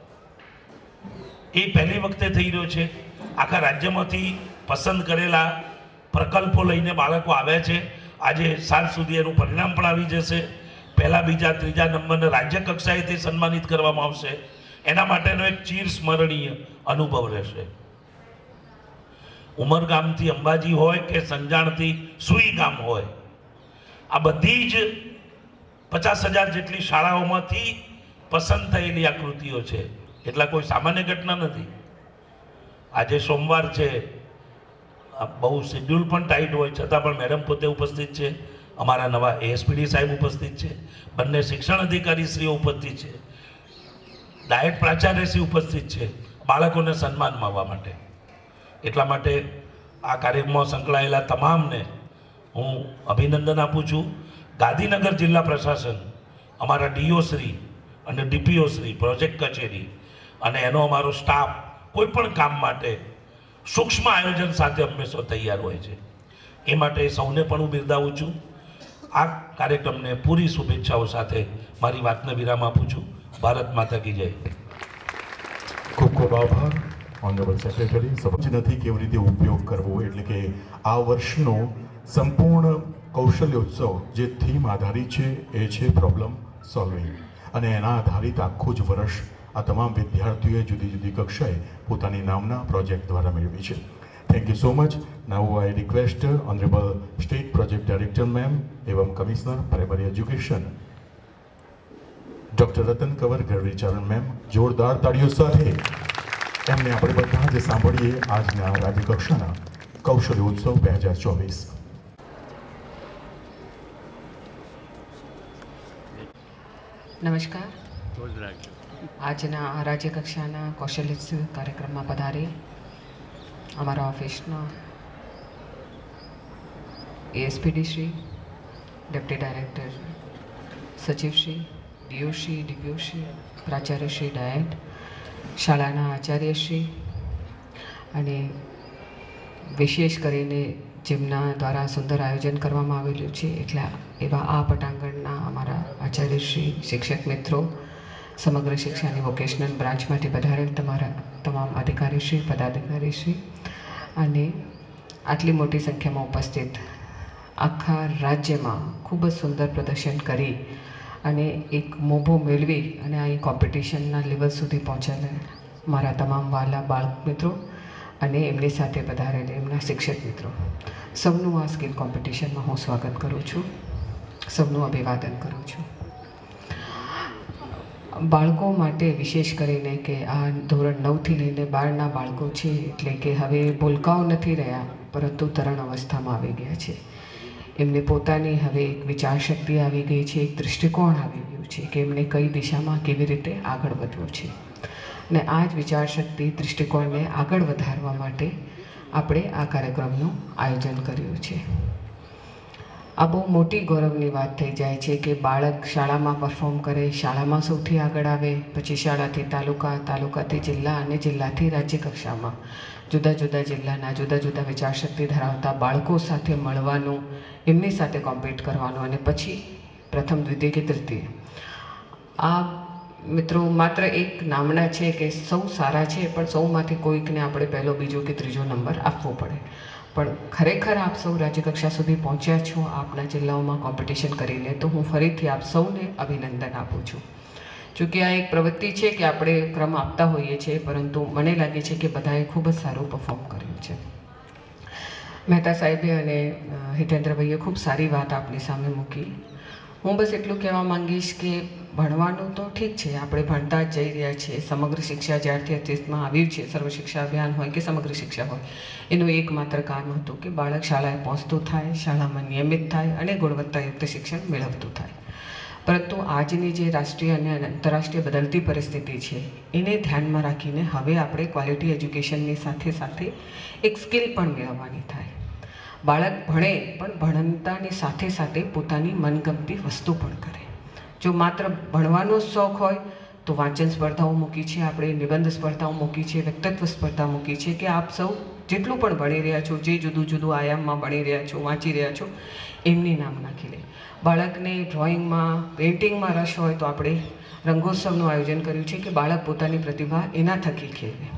એ પહેલી વખતે થઈ રહ્યો છે. આખા રાજ્યમાંથી પસંદ કરેલા પ્રકલ્પો લઈને બાળકો આવ્યા છે. આજે સાંજ સુધી એનું પરિણામ પણ આવી જશે. પહેલા, બીજા, ત્રીજા નંબરને રાજ્ય કક્ષાએથી સન્માનિત કરવામાં આવશે. એના માટેનો એક ચીર સ્મરણીય અનુભવ રહેશે. ઉમરગામથી અંબાજી હોય કે સંજાણથી સુઈ ગામ હોય, આ બધી જ 50,000 જેટલી શાળાઓમાંથી પસંદ થયેલી આકૃતિઓ છે. એટલા કોઈ સામાન્ય ઘટના નથી. આજે સોમવાર છે, બહુ શેડ્યુલ પણ ટાઈટ હોય છતાં પણ મેડમ પોતે ઉપસ્થિત છે, અમારા નવા એએસપીડી સાહેબ ઉપસ્થિત છે, બંને શિક્ષણ અધિકારી શ્રીઓ ઉપસ્થિત છે, ડાયટ પ્રાચાર્યશ્રી ઉપસ્થિત છે, બાળકોને સન્માન મળવા માટે. એટલા માટે આ કાર્યક્રમમાં સંકળાયેલા તમામને હું અભિનંદન આપું છું. ગાંધીનગર જિલ્લા પ્રશાસન, અમારા ડીઓ શ્રી અને ડીપીઓ શ્રી, પ્રોજેક્ટ કચેરી અને એનો અમારો સ્ટાફ કોઈ પણ કામ માટે સૂક્ષ્મ આયોજન સાથે હંમેશા તૈયાર હોય છે. એ માટે સૌને પણ હું બિરદાવું છું. આ કાર્યક્રમને પૂરી શુભેચ્છાઓ સાથે મારી વાતને વિરામ આપું છું. ભારત માતા કી જય. ખૂબ ખૂબ આભાર ઓનરેબલ સેક્રેટરી. સમજ નથી કેવી રીતે ઉપયોગ કરવો, એટલે કે આ વર્ષનો સંપૂર્ણ કૌશલ્યોત્સવ જે થીમ આધારિત છે એ છે પ્રોબ્લેમ સોલ્વિંગ, અને એના આધારિત આખું જ વર્ષ આ તમામ વિદ્યાર્થીઓએ જુદી જુદી કક્ષાએ પોતાની નામના પ્રોજેક્ટ દ્વારા મેળવી છે. Thank you so much. Now I request honourable state project director ma'am એવં commissioner primary education doctor Ratan Kanwar Gadhvicharan ma'am, જોરદાર તાળીઓ સાથે એમને આપણે બધા જ સાંભળીએ આજના રાજ્યકક્ષાના કૌશલ્યોત્સવ 2024. નમસ્કાર. આજના રાજ્યકક્ષાના કૌશલ્યોત્સવ કાર્યક્રમમાં પધારી અમારા ઓફિસના એએસપીડી શ્રી, ડેપ્યુટી ડાયરેક્ટર સચિવશ્રી, ડીઓશ્રી, ડીપીઓશ્રી, પ્રાચાર્યશ્રી ડાયટ, શાળાના આચાર્યશ્રી અને વિશેષ કરીને જેમના દ્વારા સુંદર આયોજન કરવામાં આવેલું છે એટલા એવા આ પટાંગણના અમારા આચાર્યશ્રી, શિક્ષક મિત્રો, સમગ્ર શિક્ષાની વોકેશનલ બ્રાન્ચમાંથી પધારેલ તમારા તમામ અધિકારીશ્રી, પદાધિકારીશ્રી અને આટલી મોટી સંખ્યામાં ઉપસ્થિત આખા રાજ્યમાં ખૂબ જ સુંદર પ્રદર્શન કરી અને એક મોભો મેળવી અને આ કોમ્પિટિશનના લેવલ સુધી પહોંચેલા મારા તમામ વાલા બાળક મિત્રો અને એમની સાથે પધારેલ એમના શિક્ષક મિત્રો, સૌનું આ સ્કિલ કોમ્પિટિશનમાં હું સ્વાગત કરું છું, સૌનું અભિવાદન કરું છું. બાળકો માટે વિશેષ કરીને કે આ ધોરણ 9થી લઈને 12ના બાળકો છે, એટલે કે હવે ભૂલકાઓ નથી રહ્યા પરંતુ તરણ અવસ્થામાં આવી ગયા છે. એમને પોતાની હવે એક વિચારશક્તિ આવી ગઈ છે, એક દૃષ્ટિકોણ આવી ગયું છે કે એમને કઈ દિશામાં કેવી રીતે આગળ વધવું છે. અને આ જ વિચારશક્તિ, દૃષ્ટિકોણને આગળ વધારવા માટે આપણે આ કાર્યક્રમનું આયોજન કર્યું છે. આ બહુ મોટી ગૌરવની વાત થઈ જાય છે કે બાળક શાળામાં પરફોર્મ કરે, શાળામાં સૌથી આગળ આવે, પછી શાળાથી તાલુકા, તાલુકાથી જિલ્લા અને જિલ્લાથી રાજ્ય કક્ષામાં જુદા જુદા જિલ્લાના જુદા જુદા વિચારશક્તિ ધરાવતા બાળકો સાથે મળવાનું, એમની સાથે કોમ્પિટ કરવાનું અને પછી પ્રથમ, દ્વિતીય કે તૃતીય. આ મિત્રો માત્ર એક નામના છે કે સૌ સારા છે, પણ સૌમાંથી કોઈકને આપણે પહેલો, બીજો કે ત્રીજો નંબર આપવો પડે. પણ ખરેખર આપ સૌ રાજ્યકક્ષા સુધી પહોંચ્યા છો આપના જિલ્લાઓમાં કોમ્પિટિશન કરીને, તો હું ફરીથી આપ સૌને અભિનંદન આપું છું. જોકે આ એક પ્રવૃત્તિ છે કે આપણે ક્રમ આપતા હોઈએ છીએ, પરંતુ મને લાગે છે કે બધાએ ખૂબ જ સારું પરફોર્મ કર્યું છે. મહેતા સાહેબે અને હિતેન્દ્રભાઈએ ખૂબ સારી વાત આપની સામે મૂકી. હું બસ એટલું કહેવા માંગીશ કે ભણવાનું તો ઠીક છે, આપણે ભણતા જ જઈ રહ્યા છીએ. સમગ્ર શિક્ષા જ્યારથી અસ્તિત્વમાં આવ્યું છે, સર્વ શિક્ષા અભિયાન હોય કે સમગ્ર શિક્ષા હોય, એનું એકમાત્ર કામ હતું કે બાળક શાળાએ પહોંચતું થાય, શાળામાં નિયમિત થાય અને ગુણવત્તાયુક્ત શિક્ષણ મેળવતું થાય. પરંતુ આજની જે રાષ્ટ્રીય અને આંતરરાષ્ટ્રીય બદલતી પરિસ્થિતિ છે એને ધ્યાનમાં રાખીને હવે આપણે ક્વોલિટી એજ્યુકેશનની સાથે સાથે એક સ્કિલ પણ મેળવવાની થાય. બાળક ભણે પણ ભણતાની સાથે સાથે પોતાની મનગમતી વસ્તુ પણ કરે. જો માત્ર ભણવાનો શોખ હોય તો વાંચન સ્પર્ધાઓ મૂકી છે, આપણે નિબંધ સ્પર્ધાઓ મૂકી છે, વ્યક્તિત્વ સ્પર્ધા મૂકી છે કે આપ સૌ જેટલું પણ ભણી રહ્યા છો, જે જુદું જુદું આયામમાં ભણી રહ્યા છો, વાંચી રહ્યા છો, એમની નામ નાખી લે. બાળકને ડ્રોઈંગમાં, પેઇન્ટિંગમાં રસ હોય તો આપણે રંગોત્સવનું આયોજન કર્યું છે કે બાળક પોતાની પ્રતિભા એના થકી ખેલે.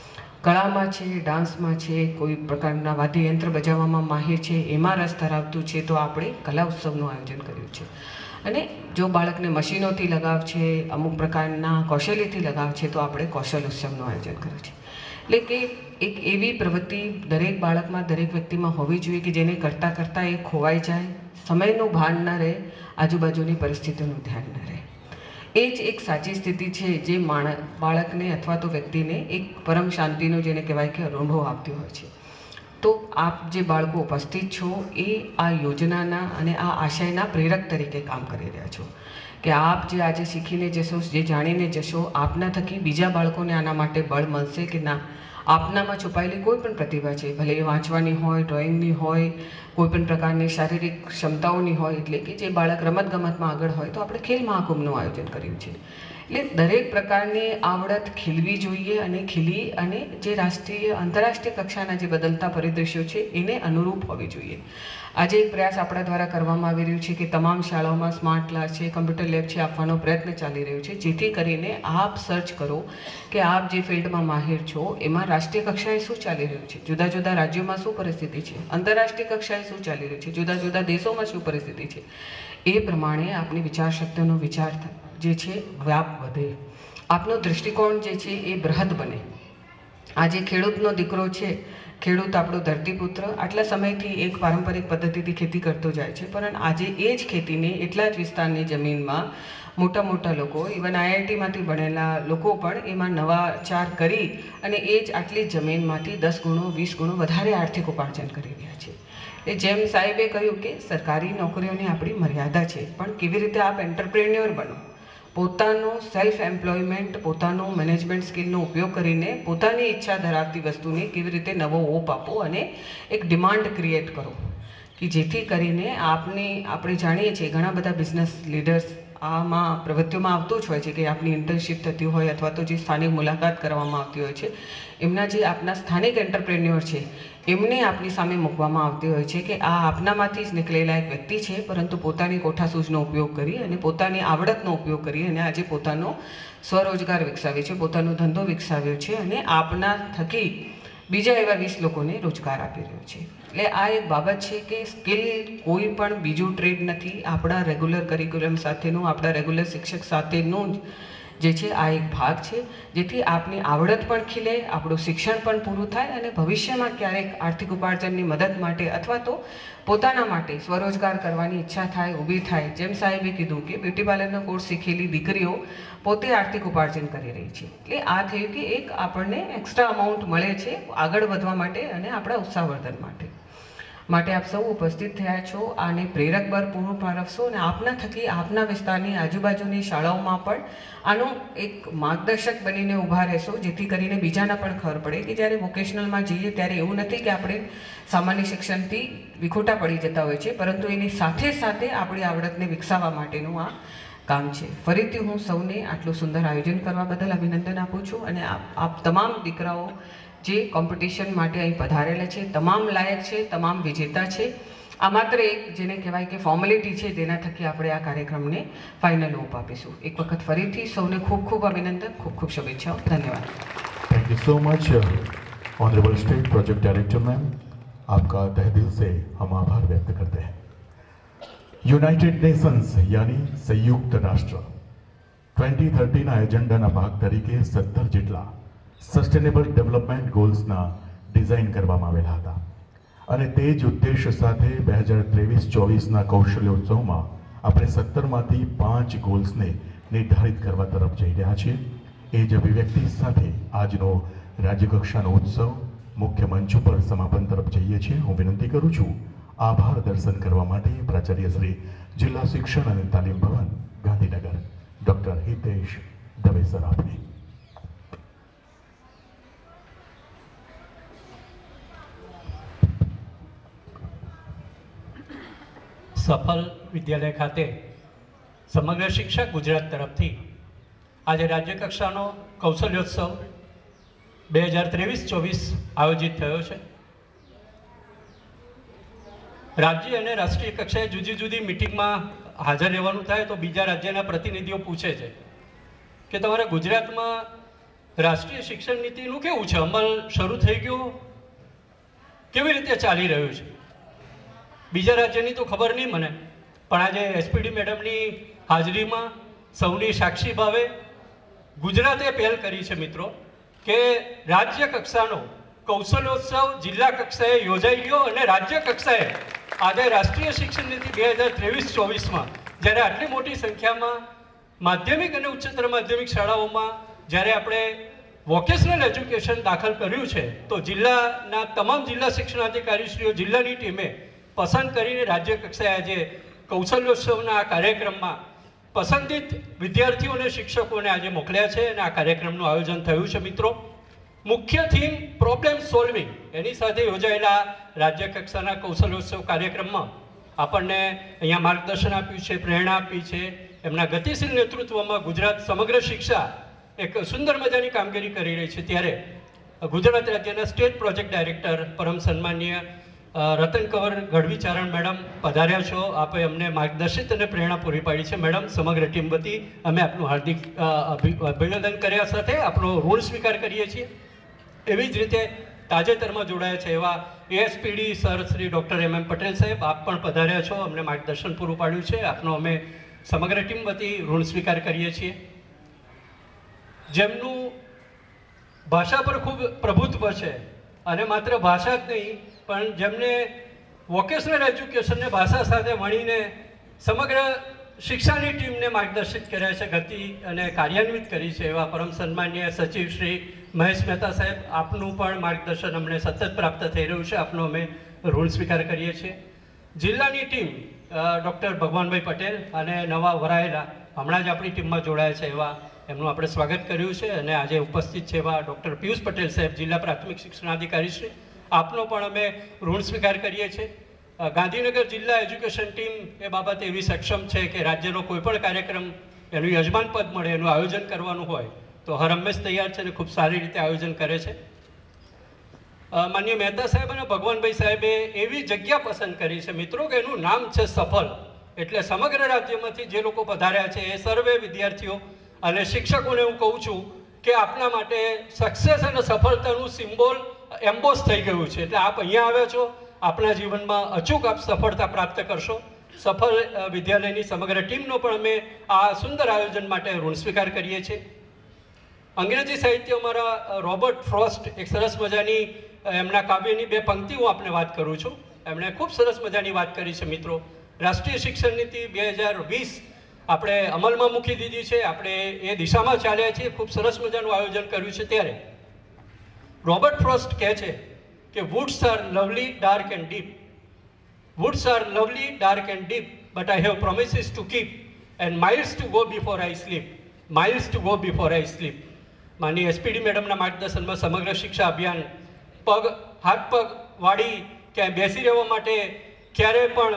કળામાં છે, ડાન્સમાં છે, કોઈ પ્રકારના વાદ્યયંત્ર બજાવવામાં માહિર છે, એમાં રસ ધરાવતું છે તો આપણે કલા ઉત્સવનું આયોજન કર્યું છે. અને જો બાળકને મશીનોથી લગાવ છે, અમુક પ્રકારના કૌશલ્યથી લગાવ છે તો આપણે કૌશલ ઉત્સવનું આયોજન કર્યું છે. એટલે કે એક એવી પ્રવૃત્તિ દરેક બાળકમાં, દરેક વ્યક્તિમાં હોવી જોઈએ કે જેને કરતાં કરતાં એ ખોવાઈ જાય, સમયનું ભાન ન રહે, આજુબાજુની પરિસ્થિતિનું ધ્યાન ન રહે. એ જ એક સાચી સ્થિતિ છે જે બાળકને અથવા તો વ્યક્તિને એક પરમ શાંતિનો, જેને કહેવાય કે અનુભવ આપતી હોય છે. તો આપ જે બાળકો ઉપસ્થિત છો એ આ યોજનાના અને આ આશયના પ્રેરક તરીકે કામ કરી રહ્યા છો કે આપ જે આજે શીખીને જશો, જે જાણીને જશો, આપના થકી બીજા બાળકોને આના માટે બળ મળશે કે ના, આપનામાં છુપાયેલી કોઈ પણ પ્રતિભા છે, ભલે એ વાંચવાની હોય, ડ્રોઈંગની હોય, કોઈ પણ પ્રકારની શારીરિક ક્ષમતાઓની હોય, એટલે કે જે બાળક રમતગમતમાં આગળ હોય તો આપણે ખેલ મહાકુંભનું આયોજન કર્યું છે. એટલે દરેક પ્રકારની આવડત ખીલવી જોઈએ અને ખીલી અને જે રાષ્ટ્રીય, આંતરરાષ્ટ્રીય કક્ષાના જે બદલતા પરિદૃશ્યો છે એને અનુરૂપ હોવી જોઈએ. આજે એક પ્રયાસ આપણા દ્વારા કરવામાં આવી રહ્યું છે કે તમામ શાળાઓમાં સ્માર્ટ ક્લાસ છે, કમ્પ્યુટર લેબ છે આપવાનો પ્રયત્ન ચાલી રહ્યો છે, જેથી કરીને આપ સર્ચ કરો કે આપ જે ફિલ્ડમાં માહિર છો એમાં રાષ્ટ્રીય કક્ષાએ શું ચાલી રહ્યું છે, જુદા જુદા રાજ્યોમાં શું પરિસ્થિતિ છે, આંતરરાષ્ટ્રીય કક્ષાએ શું ચાલી રહ્યું છે, જુદા જુદા દેશોમાં શું પરિસ્થિતિ છે. એ પ્રમાણે આપની વિચારશક્તિનો વિચાર જે છે વ્યાપ વધે, આપનો દૃષ્ટિકોણ જે છે એ બૃહદ બને. આજે ખેડૂતનો દીકરો છે, ખેડૂત આપણો ધરતીપુત્ર, આટલા સમયથી એક પારંપરિક પદ્ધતિથી ખેતી કરતો જાય છે, પરંતુ આજે એ જ ખેતીને એટલા જ વિસ્તારની જમીનમાં મોટા મોટા લોકો, ઇવન આઈઆઈટીમાંથી ભણેલા લોકો પણ એમાં નવાચાર કરી અને એ જ આટલી જમીનમાંથી 10 ગણો 20 ગણો વધારે આર્થિક ઉપાર્જન કરી રહ્યા છે. એ જેમ સાહેબે કહ્યું કે સરકારી નોકરીઓની આપણી મર્યાદા છે, પણ કેવી રીતે આપ એન્ટરપ્રેન્યોર બનો, પોતાનું સેલ્ફ એમ્પ્લોયમેન્ટ, પોતાનું મેનેજમેન્ટ સ્કિલનો ઉપયોગ કરીને પોતાની ઈચ્છા ધરાવતી વસ્તુને કેવી રીતે નવો ઓપ આપો અને એક ડિમાન્ડ ક્રિએટ કરો કે જેથી કરીને આપણે જાણીએ છીએ ઘણા બધા બિઝનેસ લીડર્સ આમાં પ્રવૃત્તિઓમાં આવતું જ હોય છે કે આપની ઇન્ટર્નશીપ થતી હોય અથવા તો જે સ્થાનિક મુલાકાત કરવામાં આવતી હોય છે, એમના જે આપના સ્થાનિક એન્ટરપ્રેન્યોર છે એમને આપની સામે મૂકવામાં આવતી હોય છે કે આ આપનામાંથી જ નીકળેલા એક વ્યક્તિ છે, પરંતુ પોતાની કોઠાસૂઝનો ઉપયોગ કરી અને પોતાની આવડતનો ઉપયોગ કરી અને આજે પોતાનો સ્વરોજગાર વિકસાવ્યો છે, પોતાનો ધંધો વિકસાવ્યો છે અને આપના થકી બીજા એવા 20 લોકોને રોજગાર આપી રહ્યો છે. એટલે આ એક બાબત છે કે સ્કિલ કોઈ પણ બીજું ટ્રેડ નથી, આપણા રેગ્યુલર કરિક્યુલમ સાથેનું, આપણા રેગ્યુલર શિક્ષક સાથેનું જે છે આ એક ભાગ છે, જેથી આપની આવડત પણ ખીલે, આપણું શિક્ષણ પણ પૂરું થાય અને ભવિષ્યમાં ક્યારેક આર્થિક ઉપાર્જનની મદદ માટે અથવા તો પોતાના માટે સ્વરોજગાર કરવાની ઈચ્છા થાય, ઊભી થાય. જેમ સાહેબે કીધું કે બ્યુટી પાર્લરનો કોર્સ શીખેલી દીકરીઓ પોતે આર્થિક ઉપાર્જન કરી રહી છે. એટલે આ થયું કે એક આપણને એક્સ્ટ્રા અમાઉન્ટ મળે છે આગળ વધવા માટે અને આપણા ઉત્સાહવર્ધન માટે. આપ સૌ ઉપસ્થિત થયા છો, આને પ્રેરક બળ પૂરું પાડશો અને આપના થકી આપના વિસ્તારની આજુબાજુની શાળાઓમાં પણ આનું એક માર્ગદર્શક બનીને ઊભા રહેશો, જેથી કરીને બીજાને પણ ખબર પડે કે જ્યારે વોકેશનલમાં જઈએ ત્યારે એવું નથી કે આપણે સામાન્ય શિક્ષણથી વિખોટા પડી જતા હોય છે, પરંતુ એની સાથે સાથે આપણી આવડતને વિકસાવવા માટેનું આ કામ છે. ફરીથી હું સૌને આટલું સુંદર આયોજન કરવા બદલ અભિનંદન આપું છું અને આપ તમામ દીકરાઓ જે કોમ્પિટિશન માટે અહીં પધારેલા છે તમામ લાયક છે, તમામ વિજેતા છે. આ માત્ર એક જેને કહેવાય કે ફોર્મેલિટી છે, જેના થકી આપણે આ કાર્યક્રમને ફાઇનલ ઓપ આપીશું. એક વખત ફરીથી સૌને ખૂબ ખૂબ અભિનંદન, ખૂબ ખૂબ શુભેચ્છાઓ. ધન્યવાદ. Thank you so much honourable state project director ma'am, आपका तहे दिल से हम आभार व्यक्त करते हैं. યુનાઇટેડ નેશન્સ यानी સંયુક્ત રાષ્ટ્ર 2030ના એજન્ડાના ભાગ તરીકે 17 જેટલા સસ્ટેનેબલ ડેવલપમેન્ટ ગોલ્સના ડિઝાઇન કરવામાં આવેલા હતા. અને તે જ ઉદ્દેશ સાથે 2023-24ના કૌશલ્યોત્સવમાં આપણે 17માંથી 5 ગોલ્સને નિર્ધારિત કરવા તરફ જઈ રહ્યા છીએ. એ જ અભિવ્યક્તિ સાથે આજનો રાજ્યકક્ષાનો ઉત્સવ મુખ્ય મંચ ઉપર સમાપન તરફ જઈએ છીએ. હું વિનંતી કરું છું આભાર દર્શન કરવા માટે પ્રાચાર્ય શ્રી જિલ્લા શિક્ષણ અને તાલીમ ભવન ગાંધીનગર ડૉક્ટર હિતેશ દવે સર આપને. સફલ વિદ્યાલય ખાતે સમગ્ર શિક્ષા ગુજરાત તરફથી આજે રાજ્યકક્ષાનો કૌશલ્યોત્સવ 2023-24 આયોજિત થયો છે. રાજ્ય અને રાષ્ટ્રીય કક્ષાએ જુદી જુદી મિટિંગમાં હાજર રહેવાનું થાય તો બીજા રાજ્યના પ્રતિનિધિઓ પૂછે છે કે તમારા ગુજરાતમાં રાષ્ટ્રીય શિક્ષણ નીતિનું કેવું છે, અમલ શરૂ થઈ ગયો, કેવી રીતે ચાલી રહ્યું છે. બીજા રાજ્યની તો ખબર નહીં મને, પણ આજે એસપીડી મેડમની હાજરીમાં સૌની સાક્ષી ભાવે ગુજરાતે પહેલ કરી છે મિત્રો કે રાજ્ય કક્ષાનો કૌશલ્યોત્સવ જિલ્લા કક્ષાએ યોજાઈ ગયો અને રાજ્ય કક્ષાએ આજે રાષ્ટ્રીય શિક્ષણ નીતિ 2023-24માં જ્યારે આટલી મોટી સંખ્યામાં માધ્યમિક અને ઉચ્ચતર માધ્યમિક શાળાઓમાં જ્યારે આપણે વોકેશનલ એજ્યુકેશન દાખલ કર્યું છે તો જિલ્લાના તમામ જિલ્લા શિક્ષણાધિકારીશ્રીઓ જિલ્લાની ટીમે પસંદ કરીને રાજ્ય કક્ષાએ આજે કૌશલ્યોત્સવના આ કાર્યક્રમમાં પસંદિત વિદ્યાર્થીઓ અને શિક્ષકોને આજે મોકલ્યા છે અને આ કાર્યક્રમનું આયોજન થયું છે મિત્રો. મુખ્ય થીમ પ્રોબ્લેમ સોલ્વિંગ, એની સાથે યોજાયેલા રાજ્ય કક્ષાના કૌશલ્યોત્સવ કાર્યક્રમમાં આપણને અહીંયા માર્ગદર્શન આપ્યું છે, પ્રેરણા આપી છે. એમના ગતિશીલ નેતૃત્વમાં ગુજરાત સમગ્ર શિક્ષા એક સુંદર મજાની કામગીરી કરી રહી છે. ત્યારે ગુજરાત રાજ્યના સ્ટેટ પ્રોજેક્ટ ડાયરેક્ટર પરમ સન્માનીય રતન કંવર ગઢવીચારણ મેડમ પધાર્યા છો. આપે અમને માર્ગદર્શિત અને પ્રેરણા પૂરી પાડી છે. મેડમ, સમગ્ર ટીમ વતી અમે આપનું હાર્દિક અભિનંદન કર્યા સાથે આપણો ઋણ સ્વીકાર કરીએ છીએ. એવી જ રીતે તાજેતરમાં જોડાયા છે એવા ASPD sir Shri doctor MM Patel saheb, આપ પણ પધાર્યા છો, અમને માર્ગદર્શન પૂરું પાડ્યું છે. આપનો અમે સમગ્ર ટીમ વતી ઋણ સ્વીકાર કરીએ છીએ. જેમનું ભાષા પર ખૂબ પ્રભુત્વ છે અને માત્ર ભાષા જ નહીં પણ જેમને વોકેશનલ એજ્યુકેશનને ભાષા સાથે વણીને સમગ્ર શિક્ષાની ટીમને માર્ગદર્શિત કર્યા છે, ગતિ અને કાર્યાન્વિત કરી છે એવા પરમ સન્માનીય સચિવ શ્રી મહેશ મહેતા સાહેબ, આપનું પણ માર્ગદર્શન અમને સતત પ્રાપ્ત થઈ રહ્યું છે. આપનો અમે ઋણ સ્વીકાર કરીએ છીએ. જિલ્લાની ટીમ ડૉક્ટર ભગવાનભાઈ પટેલ અને નવા વરાયેલા હમણાં જ આપણી ટીમમાં જોડાયા છે એવા એમનું આપણે સ્વાગત કર્યું છે અને આજે ઉપસ્થિત છે એવા ડૉક્ટર પિયુષ પટેલ સાહેબ, જિલ્લા પ્રાથમિક શિક્ષણાધિકારી શ્રી, આપનો પણ અમે ઋણ સ્વીકાર કરીએ છીએ. ગાંધીનગર જિલ્લા એજ્યુકેશન ટીમ એ બાબતે એવી સક્ષમ છે કે રાજ્યનો કોઈ પણ કાર્યક્રમ એનું યજમાન પદ મળે, એનું આયોજન કરવાનું હોય તો હર હંમેશ તૈયાર છે અને ખૂબ સારી રીતે આયોજન કરે છે. માનનીય મહેતા સાહેબ અને ભગવાનભાઈ સાહેબે એવી જગ્યા પસંદ કરી છે મિત્રો કે એનું નામ છે સફલ. એટલે સમગ્ર રાજ્યમાંથી જે લોકો પધાર્યા છે એ સર્વે વિદ્યાર્થીઓ અને શિક્ષકોને હું કહું છું કે આપના માટે સક્સેસ અને સફળતાનું સિમ્બોલ એમ્બોસ થઈ ગયું છે. એટલે આપ અહીંયા આવ્યા છો, આપના જીવનમાં અચૂક આપ સફળતા પ્રાપ્ત કરશો. સફળ વિદ્યાલયની સમગ્ર ટીમનો પણ અમે આ સુંદર આયોજન માટે ઋણ સ્વીકાર કરીએ છીએ. અંગ્રેજી સાહિત્ય અમારા રોબર્ટ ફ્રોસ્ટ એક સરસ મજાની એમના કાવ્યની 2 પંક્તિ હું આપને વાત કરું છું. એમણે ખૂબ સરસ મજાની વાત કરી છે મિત્રો. રાષ્ટ્રીય શિક્ષણ નીતિ 2020 આપણે અમલમાં મૂકી દીધી છે, આપણે એ દિશામાં ચાલ્યા છીએ, ખૂબ સરસ મજાનું આયોજન કર્યું છે. ત્યારે રોબર્ટ ફ્રોસ્ટ કહે છે કે woods are lovely, dark and deep. Woods are lovely, dark and deep, but I have promises to keep and miles to go before I sleep. Miles to go before I sleep. માની SPD મેડમના માર્ગદર્શનમાં સમગ્ર શિક્ષા અભિયાન હાથ પગ વાળી ક્યાંય બેસી રહેવા માટે ક્યારેય પણ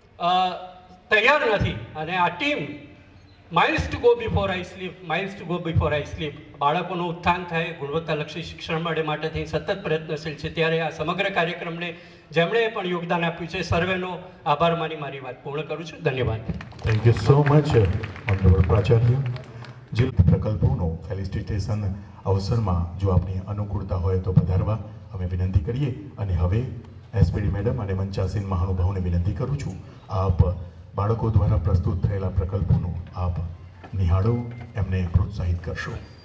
તૈયાર નથી અને આ team miles to go before I sleep, miles to go before I sleep, બાળકોનું ઉત્થાન થાય, ગુણવત્તાલક્ષી શિક્ષણ માટેથી સતત પ્રયત્નશીલ છે. ત્યારે આ સમગ્ર કાર્યક્રમને જેમણે પણ યોગદાન આપ્યું છે સર્વેનો આભાર માની મારી વાત પૂર્ણ કરું છું. ધન્યવાદ. Thank you so much honourable પ્રાચાર્ય. જિલ્લા પ્રકલ્પોનો ફેલિસિટેશન અવસરમાં જો આપની અનુકૂળતા હોય તો પધારવા અમે વિનંતી કરીએ. અને હવે એસપીડી મેડમ અને મંચાસીન મહાનુભાવોને વિનંતી કરું છું, આપ બાળકો દ્વારા પ્રસ્તુત થયેલા પ્રકલ્પોનું આપ નિહાળો, એમને પ્રોત્સાહિત કરશો.